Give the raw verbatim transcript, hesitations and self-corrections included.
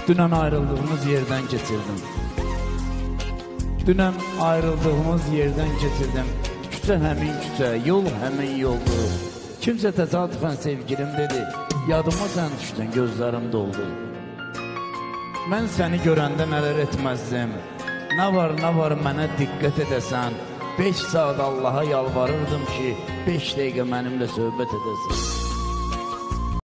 Dünən ayrıldığımız yerdən keçirdim. Dünən ayrıldığımız yerdən keçirdim. Küçə həmin küçə, yol həmin yoldu. Kimsə təsadüfən sevgilim dedi, yadıma sən düşdün, gözlərim doldu. Mən səni görəndə nələr etməzdim. Nə var, nə var mənə diqqət edəsən. Beş saat Allaha yalvarırdım ki, beş dəqiqə mənimlə söhbət edəsən.